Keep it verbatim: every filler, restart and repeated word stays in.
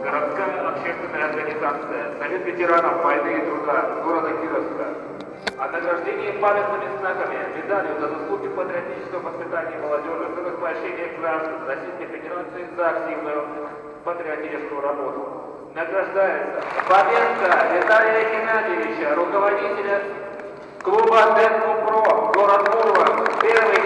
городская общественная организация Совет ветеранов войны и труда города Кировска о награждении памятными знаками, медалью за заслуги патриотического воспитания молодежи, за возвращение граждан Российской Федерации за активную патриотическую работу. Награждается Бабенко Виталия Геннадьевича, руководителя клуба Дэнкупро, город Мурманск, первый